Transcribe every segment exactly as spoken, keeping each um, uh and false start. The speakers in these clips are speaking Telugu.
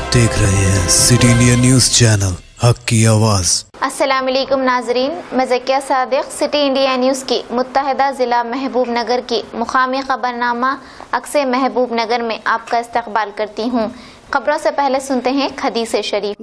आप देख रहे हैं सिटी इंडिया न्यूज चैनल हक की आवाज। अस्सलाम वालेकुम नाजरीन, मैं Zakia Sadiq City India News की मुत्तहिदा ज़िला महबूब नगर की मुकामी खबरनामा अक्से महबूब नगर में आपका इस्तकबाल करती हूँ। खबरों से पहले सुनते हैं हदीस शरीफ।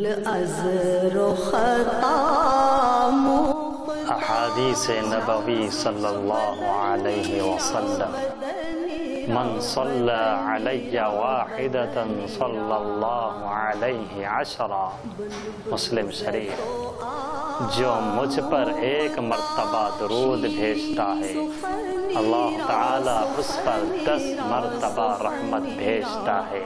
अहादीस नबवी सल्लल्लाहु अलैहि वसल्लम, मन सल्ला अलैया वाहिदतन सल्लल्लाहु अलैहि अशरा। मुस्लिम शरीफ। जो मुझ पर एक मर्तबा दरूद भेजता है, अल्लाह ताला उस पर दस मर्तबा रहमत भेजता है।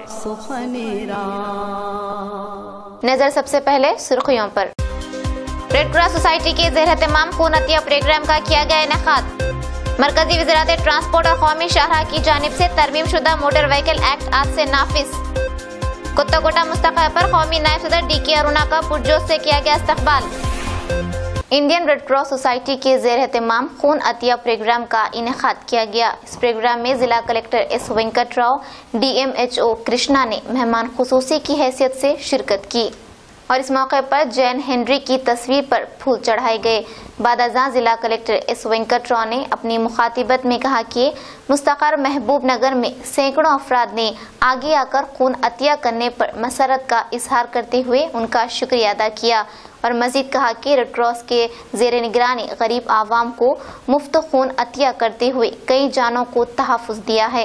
नजर सबसे पहले सुर्खियों पर। रेड क्रॉस सोसाइटी के ज़ेर-ए-तमाम खून अतिया प्रोग्राम का किया गया इनेकाद। मरकजी वज़ारत ट्रांसपोर्ट और कौमी शाहराह की जानिब से तरमीम शुदा मोटर व्हीकल एक्ट आज से नाफिज। कुत्ताकोटा मुस्तक़ा पर कौमी नायब सदर डी के अरुणा का पुरजोश से किया गया इस्तकबाल। इंडियन रेड क्रॉस सोसाइटी के ज़ेर-ए-तमाम खून अतिया प्रोग्राम का इनेकाद किया गया। इस प्रोग्राम में जिला collector S Venkat Rao, D M H O Krishna ने मेहमान खुसूसी की हैसियत से शिरकत की और इस मौके पर जैन हेनरी की तस्वीर पर फूल चढ़ाए गए। बादाजां जिला कलेक्टर एस वेंकट राव ने अपनी मुखातिबत में कहा कि मुस्तक़र महबूब नगर में सैकड़ों अफराद ने आगे आकर खून अतिया करने पर मसरत का इजहार करते हुए उनका शुक्रिया अदा किया और मजीद कहा कि रेड क्रॉस के ज़ेर निगरानी गरीब आवाम को मुफ्त खून अतिया करते हुए कई जानों को तहफ़्फ़ुज़ दिया है।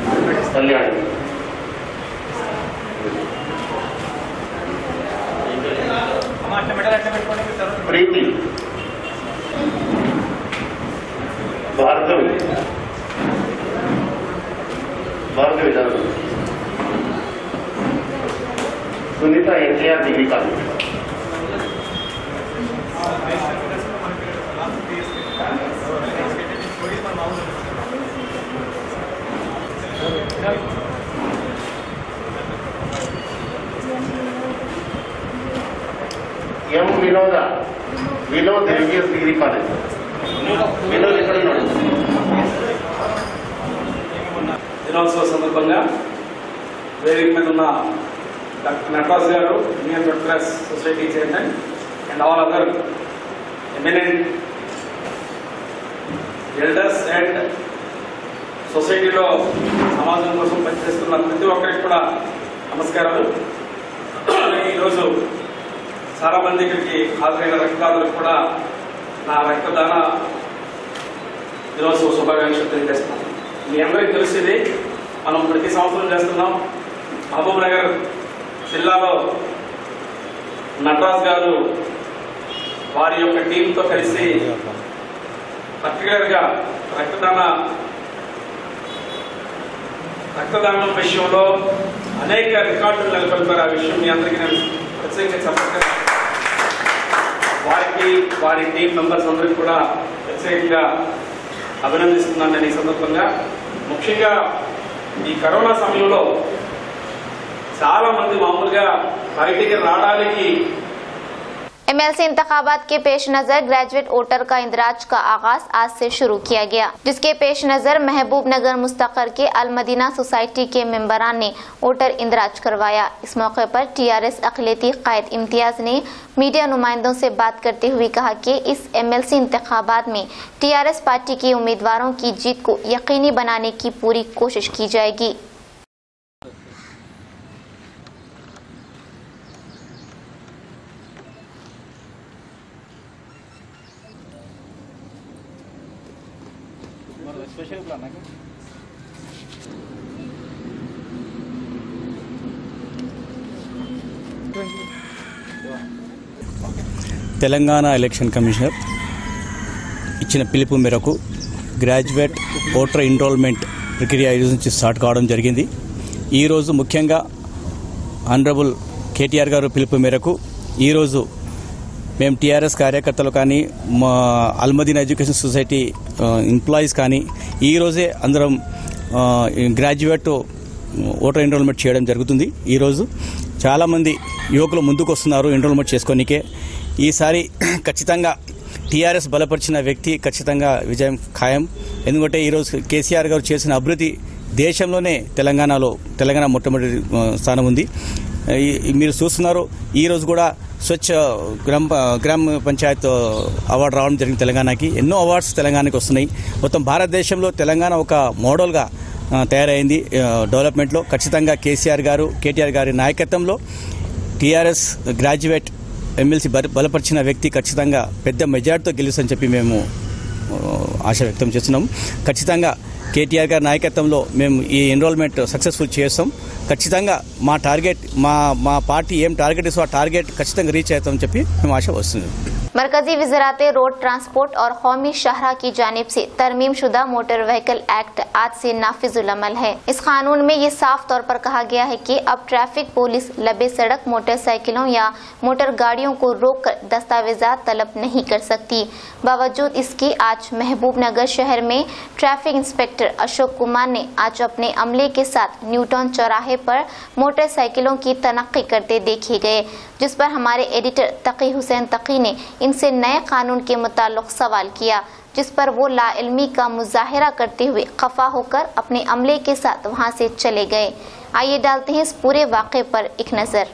Preeti, Bhargavi, Bhargavi Sunitha NTR degree college. M Vinod Vinod MBS degree college. Vinod ఇక్కడ ఉన్నాడు। దినోత్సవ సందర్భంగా వేదిక మీద ఉన్న డాక్టర్ నటరాజ్ గారు, Indian Red Cross Society chairman and all other eminent elders and సొసైటీలో సమాజం కోసం పనిచేస్తున్న ప్రతి ఒక్కరికి కూడా నమస్కారాలు। ఈరోజు చాలా మంది ఇక్కడికి హాజరైన రక్తదాతలకు కూడా నా రక్తదాన దినోత్సవ శుభాకాంక్షలు తెలియజేస్తున్నాను। మీ అందరికీ తెలిసింది, మనం ప్రతి సంవత్సరం చేస్తున్నాం। మహబూబ్ నగర్ జిల్లాలో నటరాజ్ గారు వారి యొక్క టీంతో కలిసి పర్టికులర్గా రక్తదాన రక్తదానం విషయంలో అనేక రికార్డులు నెలకొల్పారు। ఆ విషయం మీ అందరికీ నేను ప్రత్యేకంగా చెప్పగలను। వారికి వారి టీం మెంబర్స్ అందరికీ కూడా ప్రత్యేకంగా అభినందిస్తున్నాను నేను ఈ సందర్భంగా। ముఖ్యంగా ఈ కరోనా సమయంలో చాలా మంది మామూలుగా బయటికి రావడానికి एमएलसी इंतखाबात के पेश नज़र ग्रेजुएट वोटर का इंदराज का आगाज आज से शुरू किया गया, जिसके पेश नज़र महबूब नगर मुस्तक़र के अलमदीना सोसाइटी के मेंबरान ने वोटर इंदराज करवाया। इस मौके पर टीआरएस अक़लियती कायद इम्तियाज ने मीडिया नुमाइंदों से बात करते हुए कहा कि इस एमएलसी इंतखाबात में टीआरएस पार्टी के उम्मीदवारों की जीत को यकीनी बनाने की पूरी कोशिश की जाएगी। తెలంగాణ ఎలక్షన్ కమిషనర్ ఇచ్చిన పిలుపు మేరకు గ్రాడ్యుయేట్ ఓటర్ ఎన్రోల్మెంట్ ప్రక్రియ ఈ రోజు నుంచి స్టార్ట్ కావడం జరిగింది। ఈరోజు ముఖ్యంగా ఆనరబుల్ కేటీఆర్ గారు పిలుపు మేరకు ఈరోజు మేము టీఆర్ఎస్ కార్యకర్తలు కానీ మా అల్మదీనా ఎడ్యుకేషన్ సొసైటీ ఎంప్లాయీస్ కానీ ఈరోజే అందరం గ్రాడ్యుయేట్ ఓటర్ ఎన్రోల్మెంట్ చేయడం జరుగుతుంది। ఈరోజు చాలామంది యువకులు ముందుకు వస్తున్నారు ఎన్రోల్మెంట్ చేసుకోనికే। ఈసారి ఖచ్చితంగా టీఆర్ఎస్ బలపరిచిన వ్యక్తి ఖచ్చితంగా విజయం ఖాయం। ఎందుకంటే ఈరోజు కేసీఆర్ గారు చేసిన అభివృద్ధి దేశంలోనే తెలంగాణలో తెలంగాణ మొట్టమొదటి స్థానం ఉంది। మీరు చూస్తున్నారు ఈరోజు కూడా స్వచ్ఛ గ్రామ గ్రామ పంచాయత్ అవార్డు రావడం జరిగింది తెలంగాణకి. ఎన్నో అవార్డ్స్ తెలంగాణకి వస్తున్నాయి. మొత్తం భారతదేశంలో తెలంగాణ ఒక మోడల్గా తయారైంది డెవలప్మెంట్లో. ఖచ్చితంగా కేసీఆర్ గారు కేటీఆర్ గారి నాయకత్వంలో టీఆర్ఎస్ గ్రాడ్యుయేట్ ఎమ్మెల్సీ బలపరిచిన వ్యక్తి ఖచ్చితంగా పెద్ద మెజార్టీతో గెలుస్తుందని చెప్పి మేము ఆశ వ్యక్తం చేస్తున్నాం. ఖచ్చితంగా కేటీఆర్ గారి నాయకత్వంలో మేము ఈ ఎన్రోల్మెంట్ సక్సెస్ఫుల్ చేస్తాం. ఖచ్చితంగా మా టార్గెట్ మా మా పార్టీ ఏం టార్గెట్ ఇస్తో ఆ టార్గెట్ ఖచ్చితంగా రీచ్ అవుతామని చెప్పి మేము ఆశ వస్తుంది. मरकजी वज़ारत रोड ट्रांसपोर्ट और कौमी शाहरा की जानिब से तरमीम शुदा मोटर व्हीकल एक्ट आज से नाफिजुल अमल है। इस कानून में ये साफ तौर पर कहा गया है कि अब ट्रैफिक पुलिस लबे सड़क मोटरसाइकिलों या मोटर गाड़ियों को रोक कर दस्तावेजात तलब नहीं कर सकती। बावजूद इसके आज महबूब नगर शहर में ट्रैफिक इंस्पेक्टर अशोक कुमार ने आज अपने अमले के साथ न्यूटन चौराहे पर मोटरसाइकिलों की तनक्की करते देखे गए, जिस पर हमारे एडिटर तकी हुसैन तकी ने इनसे नए कानून के मुताल्लिक सवाल किया, जिस पर वो लाइल्मी का मुजाहिरा करते हुए खफा होकर अपने अमले के साथ वहां से चले गए। आइए डालते हैं इस पूरे वाक़े पर एक नज़र।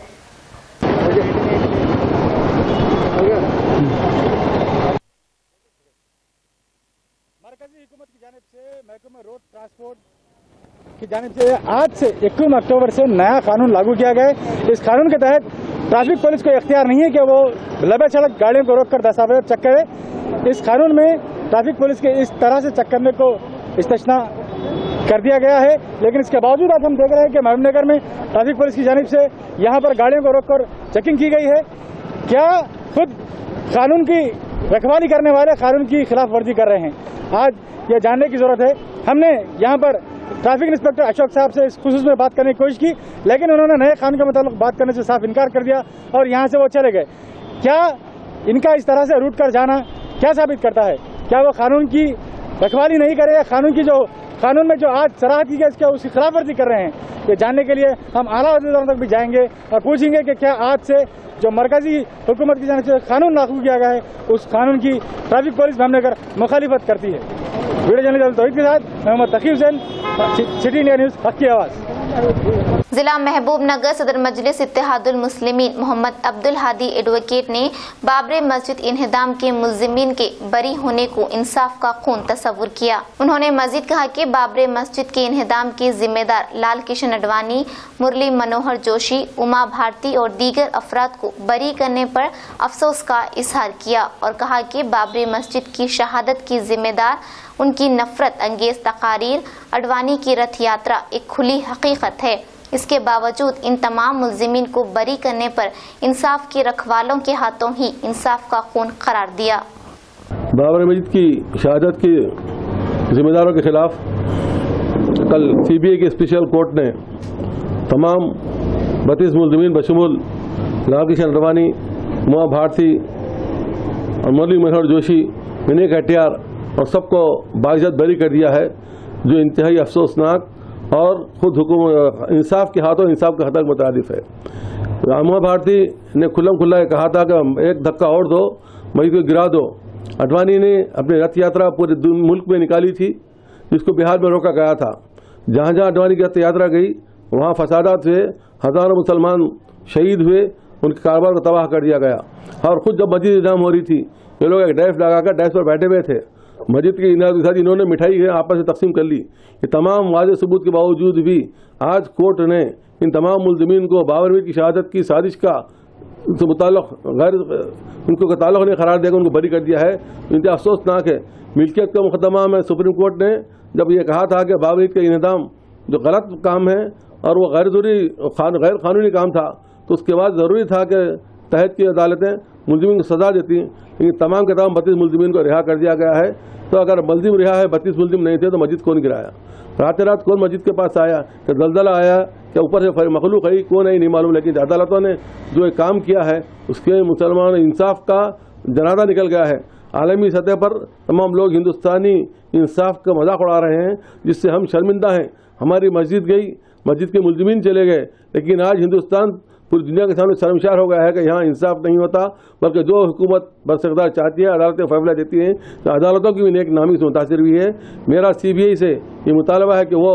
मरकजी हुकूमत की जानिब से महकमा रोड ट्रांसपोर्ट की जानिब से आज से इक्कीस अक्टूबर से नया कानून लागू किया गया है। इस कानून के तहत ट्रैफिक पुलिस को इख्तियार नहीं है कि वो लबे सड़क गाड़ियों को रोककर दस्तावेज चेक करे। इस कानून में ट्रैफिक पुलिस के इस तरह से चेक करने को इस्तिस्ना कर दिया गया है, लेकिन इसके बावजूद आज हम देख रहे हैं कि महबूब नगर में ट्रैफिक पुलिस की जानिब से यहाँ पर गाड़ियों को रोककर चेकिंग की गई है। क्या खुद कानून की रखवाली करने वाले कानून की खिलाफ वर्जी कर रहे हैं? आज ये जानने की जरूरत है। हमने यहाँ पर ट्रैफिक इंस्पेक्टर अशोक साहब से इस खुसूस में बात करने की कोशिश की, लेकिन उन्होंने नए कानून के मुताबिक बात करने से साफ इनकार कर दिया और यहाँ से वो चले गए। क्या इनका इस तरह से रूट कर जाना क्या साबित करता है? क्या वो कानून की रखवाली नहीं करे या कानून की जो कानून में जो आज सराहत की गई उसकी उसकी खिलाफ वर्जी कर रहे हैं? ये जानने के लिए हम आला अहदेदारों तक भी जाएंगे और पूछेंगे कि क्या आज से जो मरकजी हुकूमत की जानिब से कानून लागू किया गया है उस कानून की ट्रैफिक पुलिस हमने कर मुखालिफत करती है। वीडियो जर्नलिस्ट तौहीद के साथ Mohammed Taqi Hussain, City India News, हक की आवाज़। जिला महबूब नगर सदर मजलिस इत्तेहादुल मुस्लिमीन मोहम्मद अब्दुल हादी एडवोकेट ने बाबरी मस्जिद इन्हदाम के मुल्जिमीन के बरी होने को इंसाफ का खून तस्वुर किया। उन्होंने मजीद कहा कि बाबरी मस्जिद के इन्हदाम के जिम्मेदार लाल किशन अडवाणी, मुरली मनोहर जोशी, उमा भारती और दीगर अफराद को बरी करने पर अफसोस का इजहार किया और कहा कि बाबरी मस्जिद की शहादत की जिम्मेदार उनकी नफरत अंगेज तकारीर, अडवाणी की रथ यात्रा एक खुली हकीकत है। इसके बावजूद इन तमाम मुल्जिमीन को बरी करने पर इंसाफ के रखवालों के हाथों ही इंसाफ का खून करार दिया। बाबरी मस्जिद की शहादत के जिम्मेदारों के खिलाफ कल सीबीआई के स्पेशल कोर्ट ने तमाम बत्तीस मुल्जिमीन बशमूल लाल किशन अडवाणी, उमा भारती और मुरली मनोहर जोशी, विनय कटियार और सबको बाइज्जत बरी कर दिया है, जो इंतहाई अफसोसनाक और खुद हुकूमत इंसाफ के हाथों इंसाफ के हद मुतारिफ है। उमा भारती ने खुल्लम खुल्ला कहा था कि एक धक्का और दो, मस्जिद को गिरा दो। अडवाणी ने अपनी रथ यात्रा पूरे मुल्क में निकाली थी, जिसको बिहार में रोका गया था। जहाँ जहाँ अडवाणी की रथ यात्रा गई वहाँ फसादात हुए, हज़ारों मुसलमान शहीद हुए, उनके कारोबार को तबाह कर दिया गया। और खुद जब मस्जिद इंतजाम हो रही थी, ये लोग एक डैश लगाकर डैश पर बैठे हुए थे। मस्जिद के साथ इन्होंने मिठाई आपस में तकसीम कर ली। ये तमाम वाज़ेह सबूत के बावजूद भी आज कोर्ट ने इन तमाम मुल्ज़िमीन को बाबरी मस्जिद की शहादत की साजिश का मुताल्लिक़ गैर उनको ताल्लुक़ ने करार देकर उनको बरी कर दिया है। इंतहा अफसोसनाक है। मिल्कियत का मुकदमा में सुप्रीम कोर्ट ने जब ये कहा था कि बाबरी मस्जिद का इन्हदाम जो गलत काम है और वो गैर ज़रूरी गैर कानूनी काम था, तो उसके बाद ज़रूरी था कि तहत की अदालतें मुल्जिमीन को सजा देती, लेकिन तमाम के तमाम बत्तीस मुल्जिमीन को रिहा कर दिया गया है। तो अगर मुल्जिम रिहा है, बत्तीस मुल्जिम नहीं थे, तो मस्जिद कौन गिराया? रात रात कौन मस्जिद के पास आया? क्या जलजला आया? क्या ऊपर से मखलूक आई? कौन है नहीं मालूम, लेकिन अदालतों ने जो एक काम किया है उसके मुसलमान इंसाफ का जनाजा निकल गया है। आलमी सतह पर तमाम लोग हिंदुस्तानी इंसाफ का मजाक उड़ा रहे हैं, जिससे हम शर्मिंदा हैं। हमारी मस्जिद गई, मस्जिद के मुल्जिमीन चले गए, लेकिन आज हिंदुस्तान पूरी दुनिया के सामने शर्मशार हो गया है कि यहाँ इंसाफ नहीं होता, बल्कि जो हुकूमत बरसकदार चाहती है अदालतें फैसला देती हैं, तो अदालतों की भी नेक नामी से मुतासिर हुई है। मेरा सी बी आई से ये मुतालबा है कि वो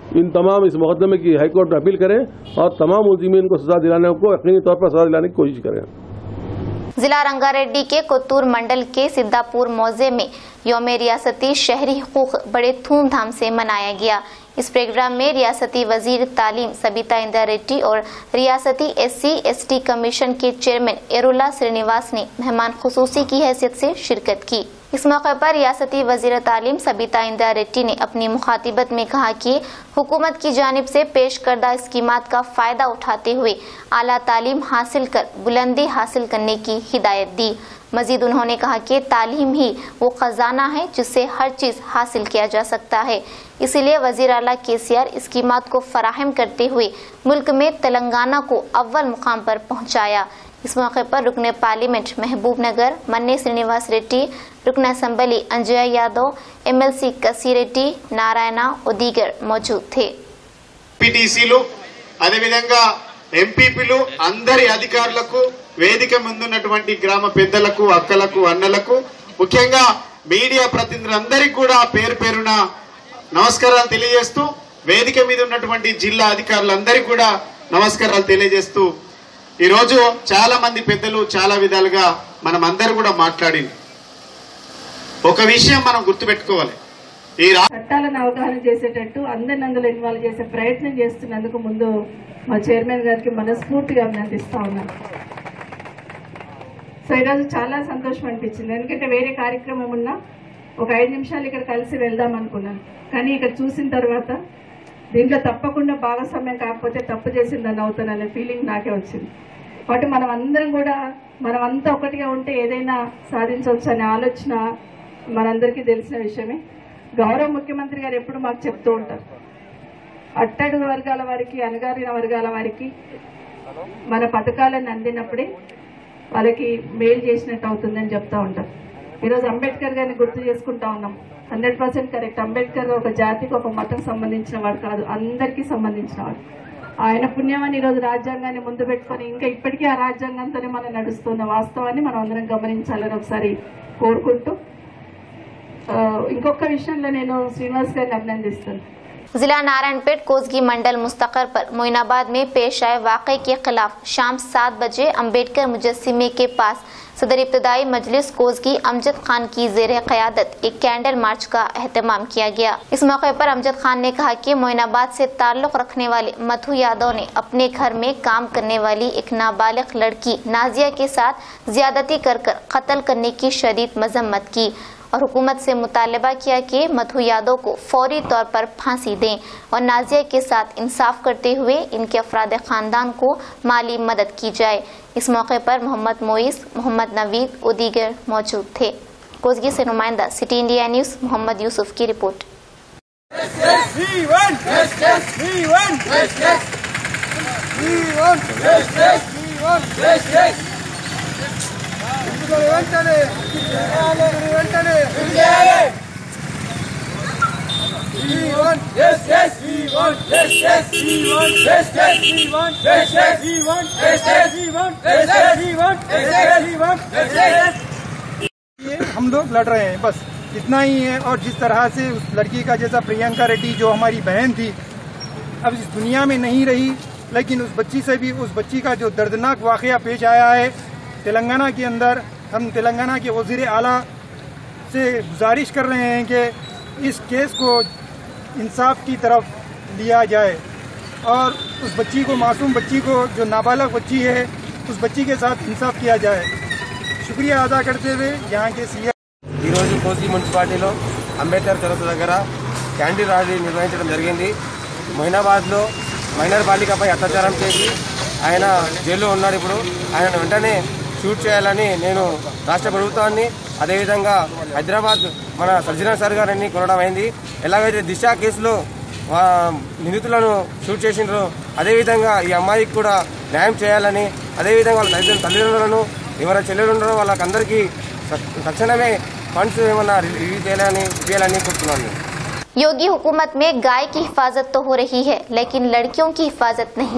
इन तमाम इस मुकदमे की हाईकोर्ट में अपील करें और तमाम मुलजिमीन को सजा दिलाने को यकीनी तौर पर सजा दिलाने की कोशिश करें। जिला रंगारेड्डी के कोत्तूर मंडल के सिद्धापुर मौजे में यौम रियासती शहरी हुकूक बड़े धूमधाम से मनाया गया। इस प्रोग्राम में रियासती वजीर तालीम सबिता इंद्रा रेड्डी और रियासती S C S T commission के चेयरमैन एरुल्ला श्रीनिवास ने मेहमान खुसूसी की हैसियत से शिरकत की। इस मौके पर रियासती वजीर तालीम सबिता इंद्रा रेड्डी ने अपनी मुखातिबत में कहा कि हुकूमत की जानिब से पेश करदा स्कीमात का फायदा उठाते हुए आला तालीम हासिल कर बुलंदी हासिल करने की हिदायत दी। मजीद उन्होंने कहा कि तालीम ही वो खजाना है जिससे हर चीज़ हासिल किया जा सकता है, इसीलिए वजीर आला के सी आर स्कीमात को फराहम करते हुए मुल्क में तेलंगाना को अव्वल मुकाम पर पहुंचाया। इस मौके पर रुकने पार्लियामेंट महबूब नगर मन्ने श्रीनिवास रेड्डी, रुकन assembly Anjay Yadav, M L C Kasi Reddy, Narayan और दीगर मौजूद थे। పీటీసీలు అదేవిధంగా ఎంపీపీలు అందరి అధికారులకు వేదిక ముందున్నటువంటి గ్రామ పెద్దలకు అక్కలకు అన్నలకు ముఖ్యంగా మీడియా ప్రతినిధులందరికీ కూడా పేరు పేరున నమస్కారాలు తెలియజేస్తూ వేదిక మీద ఉన్నటువంటి జిల్లా అధికారులందరికీ కూడా నమస్కారాలు తెలియజేస్తూ ఈ రోజు చాలా మంది పెద్దలు చాలా విధాలుగా మనం అందరూ కూడా మాట్లాడింది ఒక విషయం మనం గుర్తుపెట్టుకోవాలి ఈ చట్టాలను అవగాహన చేసేటట్టు అందరిని అందులో ఇన్వాల్వ్ చేసే ప్రయత్నం చేస్తున్నందుకు ముందు మా చైర్మన్ గారికి మనస్ఫూర్తిగా అభినందిస్తా ఉన్నాను. సో ఈరోజు చాలా సంతోషం అనిపించింది, ఎందుకంటే వేరే కార్యక్రమం ఉన్నా ఒక ఐదు నిమిషాలు ఇక్కడ కలిసి వెళ్దాం అనుకున్నాను, కానీ ఇక్కడ చూసిన తర్వాత దీంట్లో తప్పకుండా భాగస్వామ్యం కాకపోతే తప్పు చేసిందని అవుతాననే ఫీలింగ్ నాకే వచ్చింది. కాబట్టి మనం అందరం కూడా మనం అంతా ఒకటిగా ఉంటే ఏదైనా సాధించవచ్చు అనే ఆలోచన మనందరికీ తెలిసిన విషయమే. గౌరవ ముఖ్యమంత్రి గారు ఎప్పుడు మాకు చెప్తూ ఉంటారు, అట్టడుగు వర్గాల వారికి అణగారిన వర్గాల వారికి మన పథకాలను అందినప్పుడే వాళ్ళకి మేలు చేసినట్టు అవుతుందని చెప్తా ఉంటారు. ఈరోజు అంబేద్కర్ గారిని గుర్తు చేసుకుంటా ఉన్నాం. Hundred percent correct. అంబేద్కర్ ఒక జాతికి ఒక మతం సంబంధించిన వాడు కాదు, అందరికీ సంబంధించిన వాడు. ఆయన పుణ్యమని ఈరోజు రాజ్యాంగాన్ని ముందు పెట్టుకొని ఇంకా ఇప్పటికీ ఆ రాజ్యాంగంతోనే మనం నడుస్తున్న వాస్తవాన్ని మనం అందరం గమనించాలని ఒకసారి కోరుకుంటూ ఇంకొక విషయంలో నేను శ్రీనివాస్ గారిని అభినందిస్తాను. जिला नारायणपेट कोसगी मंडल मुस्तकर पर मोइनाबाद में पेश आए वाक़े के खिलाफ शाम सात बजे अम्बेडकर मुजस्सिमे के पास सदर इब्तदाई मजलिस कोसगी अमजद खान की ज़ेर क़यादत एक कैंडल मार्च का एहतमाम किया गया। इस मौके पर अमजद खान ने कहा कि मोइनाबाद से ताल्लुक़ रखने वाले मधु यादव ने अपने घर में काम करने वाली एक नाबालिग लड़की नाजिया के साथ ज़्यादती कर कर कत्ल करने की शदीद मजम्मत की और हुकूमत से मुतालबा किया कि मधु यादव को फौरी तौर पर फांसी दें और नाजिया के साथ इंसाफ करते हुए इनके अफराद ख़ानदान को माली मदद की जाए। इस मौके पर मोहम्मद मोइस, मोहम्मद नवीद और दीगर मौजूद थे। कोसगी से नुमाइंदा City India News Mohammed Yusuf की रिपोर्ट। हम लोग लड़ रहे हैं, बस इतना ही है। और जिस तरह से उस लड़की का जैसा प्रियंका रेड्डी जो हमारी बहन थी अब इस दुनिया में नहीं रही, लेकिन उस बच्ची से भी उस बच्ची का जो दर्दनाक वाक़या पेश आया है तेलंगाना के अंदर, हम तेलंगाना के वज़ीर आला से गुजारिश कर रहे हैं कि इस केस को इंसाफ की तरफ लिया जाए और उस बच्ची को, मासूम बच्ची को, जो नाबालिग बच्ची है, उस बच्ची के साथ इंसाफ किया जाए। शुक्रिया अदा करते हुए यहाँ के सी ఈరోజు కోసి మున్సిపాలిటీలో అంబేద్కర్ చౌరస్తా దగ్గర క్యాండిల్ ర్యాలీ నిర్వహించడం జరిగింది. మొయినాబాద్లో మైనర్ బాలికపై అత్యాచారం చేసి ఆయన జైల్లో ఉన్నాడు. ఇప్పుడు ఆయన వెంటనే షూట్ చేయాలని నేను రాష్ట్ర ప్రభుత్వాన్ని, అదేవిధంగా హైదరాబాద్ మన సజ్జన సార్ గారిని కోరడం అయింది. ఎలాగైతే దిశ కేసులో నిందితులను షూట్ చేసిండ్రో అదేవిధంగా ఈ అమ్మాయికి కూడా న్యాయం చేయాలని, అదేవిధంగా వాళ్ళ తల్లి తల్లిదండ్రులను ఎవరైనా చెల్లెలు ఉన్నారో వాళ్ళకందరికీ తక్షణమే ఫండ్స్ ఏమన్నా రిలీజ్ చేయాలని చేయాలని కోరుతున్నాను. योगी हुकूमत में गाय की हिफाजत तो हो रही है लेकिन लड़कियों की हिफाजत नहीं।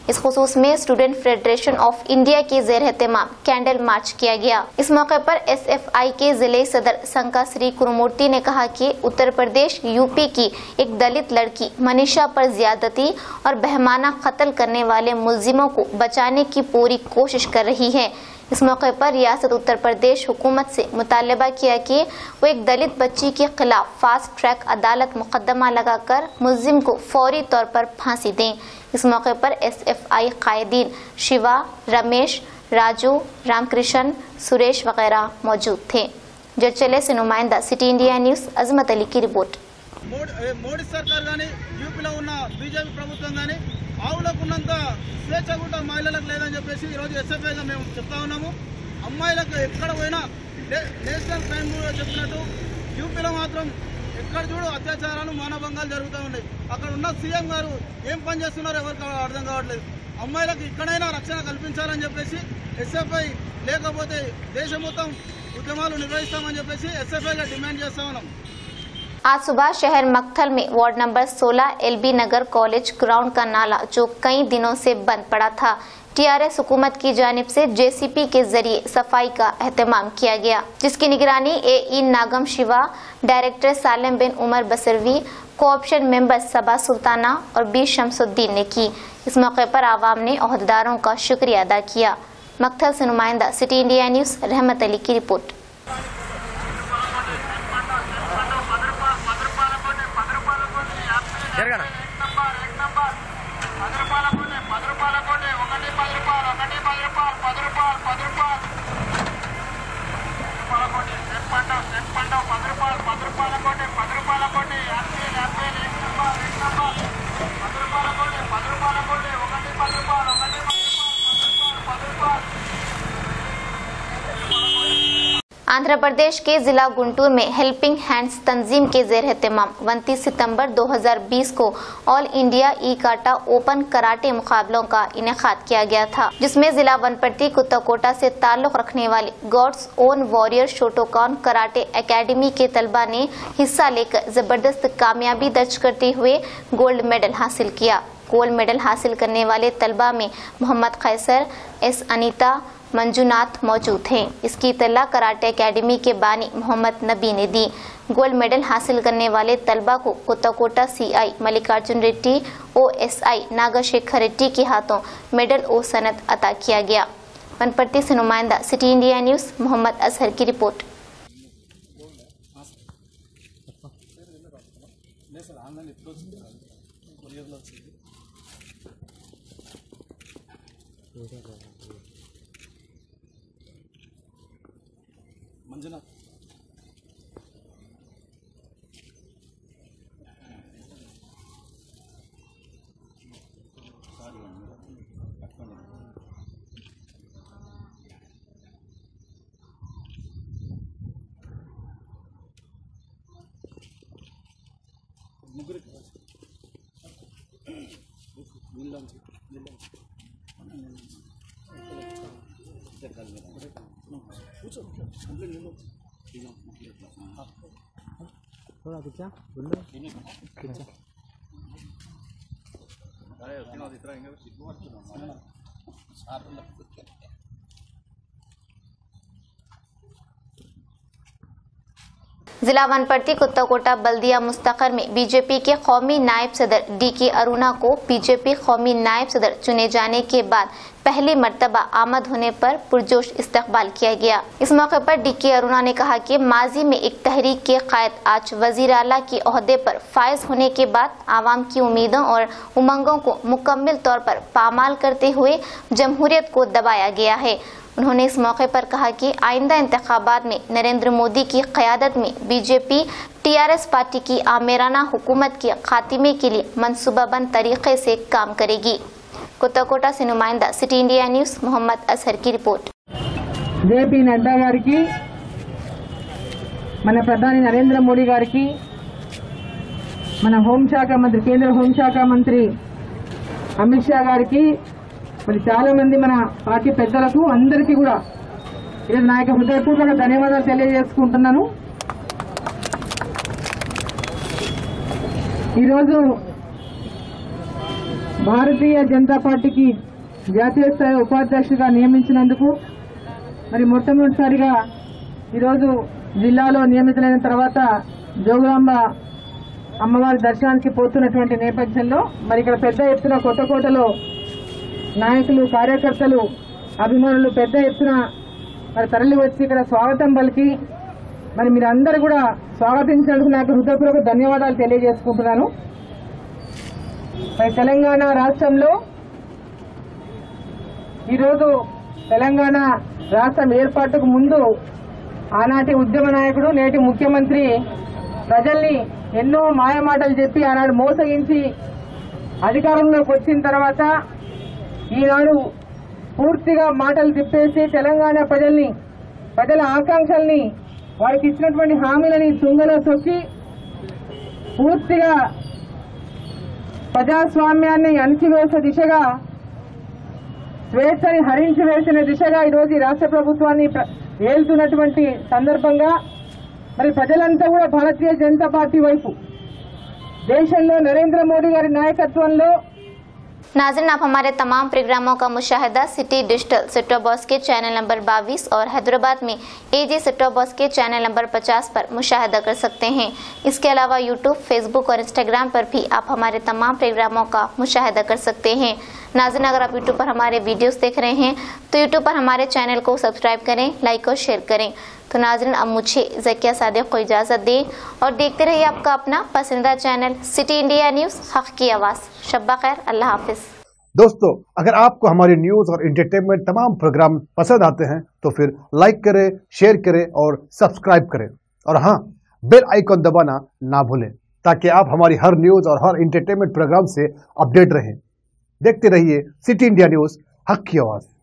इस खुसूस में स्टूडेंट फेडरेशन ऑफ इंडिया के ज़ेर एहतमाम कैंडल मार्च किया गया। इस मौके पर एस एफ आई के जिले सदर संका श्री कुरुमूर्ति ने कहा कि उत्तर प्रदेश यूपी की एक दलित लड़की मनीषा पर ज्यादती और बहमाना कत्ल करने वाले मुलजिमों को बचाने की पूरी कोशिश कर रही है। इस मौके पर रियासत उत्तर प्रदेश हुकूमत से मुतालबा किया कि वो एक दलित बच्ची के खिलाफ फास्ट ट्रैक अदालत मुकदमा लगाकर मुलजिम को फौरी तौर पर फांसी दें। इस मौके पर एस एफ आई कायदीन शिवा, रमेश, राजू, रामकृष्ण, सुरेश वगैरह मौजूद थे। जडचले से नुमाइंदा City India News Azmat Ali की रिपोर्ट। మోడీ సర్కార్ కానీ యూపీలో ఉన్న బీజేపీ ప్రభుత్వం కానీ ఆవులకు ఉన్నంత స్వేచ్ఛ కూడా మహిళలకు లేదని చెప్పేసి ఈరోజు ఎస్ఎఫ్ఐగా మేము చెప్తా ఉన్నాము. అమ్మాయిలకు ఎక్కడ పోయినా నేషనల్ క్రైమ్ చెప్పినట్టు యూపీలో మాత్రం ఎక్కడ చూడు అత్యాచారాలు మానభంగాలు జరుగుతూ ఉన్నాయి. అక్కడ ఉన్న సీఎం గారు ఏం పని చేస్తున్నారో ఎవరికి అర్థం కావట్లేదు. అమ్మాయిలకు ఇక్కడైనా రక్షణ కల్పించాలని చెప్పేసి ఎస్ఎఫ్ఐ లేకపోతే దేశం మొత్తం ఉద్యమాలు నిర్వహిస్తామని చెప్పేసి ఎస్ఎఫ్ఐగా డిమాండ్ చేస్తా ఉన్నాం. आज सुबह शहर मक्थल में वार्ड नंबर सोलह एलबी नगर कॉलेज ग्राउंड का नाला जो कई दिनों से बंद पड़ा था, टीआरएस हुकूमत की जानिब से जेसीपी के जरिए सफाई का एहतमाम किया गया, जिसकी निगरानी A Nagam Shiva, director Salim bin Umar Basarvi, co-option member Saba Sultana और बी शमसुद्दीन ने की। इस मौके पर आवाम ने ओहदेदारों का शुक्रिया अदा किया। मक्थल से नुमाइंदा सिटी इंडिया न्यूज़ रहमत अली की रिपोर्ट। आंध्र प्रदेश के जिला गुंटूर में हेल्पिंग हैंड्स तंजीम के ज़ेर एहतमाम उनतीस सितंबर दो हज़ार बीस को ऑल इंडिया ई काटा ओपन कराटे मुकाबलों का इनेकाद किया गया था, जिसमें जिला वनपट्टी कुत्ताकोटा से ताल्लुक रखने वाले God's own warrior Shotokan karate academy के तलबा ने हिस्सा लेकर जबरदस्त कामयाबी दर्ज करते हुए गोल्ड मेडल हासिल किया। गोल्ड मेडल हासिल करने वाले तलबा में मोहम्मद कैसर, एस अनीता, मंजूनाथ मौजूद हैं। इसकी इत्तला कराटे एकेडमी के बानी मोहम्मद नबी ने दी। गोल्ड मेडल हासिल करने वाले तलबा को कुत्ताकोटा सीआई मल्लिकार्जुन रेड्डी, ओएसआई नागशेखर रेड्डी के हाथों मेडल ओ सनद अता किया गया। वनपट्टी से नुमाइंदा City India News Mohammed Azhar की रिपोर्ट। मंजुनाथ मुग्गुरी थोड़ा खींचा खींचा जिला वनपट्टी कुत्ताकोटा बल्दिया मुस्तकर में बीजेपी के कौमी नायब सदर डी के अरुणा को बीजेपी कौमी नायब सदर चुने जाने के बाद पहली मर्तबा आमद होने पर पुरजोश इस्तकबाल किया गया। इस मौके पर डी के अरुणा ने कहा कि माजी में एक तहरीक के कायद आज वजीर आला के ओहदे पर फायज होने के बाद आवाम की उम्मीदों और उमंगों को मुकम्मल तौर पर पामाल करते हुए जमहूरियत को दबाया गया है। उन्होंने इस मौके पर कहा कि आइंदा इंतखाबात में नरेंद्र मोदी की क़यादत में बीजेपी टीआरएस पार्टी की आमेराना हुकूमत के खात्मे के लिए मनसूबाबंद तरीके से काम करेगी। कोत्ताकोटा से नुमाइंदा City India News Mohammed Azhar की रिपोर्ट। जेपी नड्डा गारिकी मन प्रधानी नरेंद्र मोदी गारिकी मन होंशाख मंत्री केंद्र होंशाख मंत्री अमित शाह गारिकी మరి చాలా మంది మన పార్టీ పెద్దలకు అందరికీ కూడా ఈరోజు నా యొక్క హృదయపూర్వక ధన్యవాదాలు తెలియజేసుకుంటున్నాను. ఈరోజు భారతీయ జనతా పార్టీకి జాతీయ స్థాయి ఉపాధ్యక్షుడిగా నియమించినందుకు మరి మొట్టమొదటిసారిగా ఈరోజు జిల్లాలో నియమితులైన తర్వాత జోగులాంబ అమ్మవారి దర్శనానికి పోతున్నటువంటి నేపథ్యంలో మరి ఇక్కడ పెద్ద ఎత్తున కొత్తకోటలో నాయకులు కార్యకర్తలు అభిమానులు పెద్ద ఎత్తున మరి తరలి వచ్చి ఇక్కడ స్వాగతం పలికి మరి మీరందరూ కూడా స్వాగతించినందుకు నాకు హృదయపూర్వక ధన్యవాదాలు తెలియజేసుకుంటున్నాను. మరి తెలంగాణ రాష్ట్రంలో ఈరోజు తెలంగాణ రాష్ట్రం ఏర్పాటుకు ముందు ఆనాటి ఉద్యమ నాయకుడు నేటి ముఖ్యమంత్రి ప్రజల్ని ఎన్నో మాయమాటలు చెప్పి ఆనాడు మోసగించి అధికారంలోకి వచ్చిన తర్వాత ఈనాడు పూర్తిగా మాటలు తిప్పేసి తెలంగాణ ప్రజల్ని ప్రజల ఆకాంక్షల్ని వారికి ఇచ్చినటువంటి హామీలని తుంగలో తొక్కి పూర్తిగా ప్రజాస్వామ్యాన్ని అణిచివేసే దిశగా స్వేచ్ఛని హరించి వేసిన దిశగా ఈరోజు ఈ రాష్ట్ర ప్రభుత్వాన్ని ఏలుతున్నటువంటి సందర్భంగా మరి ప్రజలంతా కూడా భారతీయ జనతా పార్టీ వైపు దేశంలో నరేంద్ర మోడీ గారి నాయకత్వంలో नाज़रीन, आप हमारे तमाम प्रोग्रामों का मुशाहिदा सिटी डिजिटल सेटॉप बॉक्स के चैनल नंबर बाईस और हैदराबाद में एजी सेटॉप बॉक्स के चैनल नंबर पचास पर मुशाहिदा कर सकते हैं। इसके अलावा यूट्यूब, फेसबुक और इंस्टाग्राम पर भी आप हमारे तमाम प्रोग्रामों का मुशाहिदा कर सकते हैं। नाज़रीन, अगर आप यूट्यूब पर हमारे वीडियोस देख रहे हैं तो यूट्यूब पर हमारे चैनल को सब्सक्राइब करें, लाइक और शेयर करें। तो नाज़रीन, अब मुझे ज़किया सादिक को इजाज़त दें और देखते रहिए आपका अपना पसंदीदा चैनल सिटी इंडिया न्यूज़, हक़ की आवाज़। शब्बा खैर, अल्लाह हाफिज़। दोस्तों, अगर आपको हमारे न्यूज़ और एंटरटेनमेंट तमाम प्रोग्राम पसंद आते हैं तो फिर लाइक करें, शेयर करें और सब्सक्राइब करें, और हाँ, बेल आइकन दबाना ना भूलें ताकि आप हमारी हर न्यूज़ और हर एंटरटेनमेंट प्रोग्राम से अपडेट रहें। देखते रहिए सिटी इंडिया न्यूज़, हक़ की आवाज़।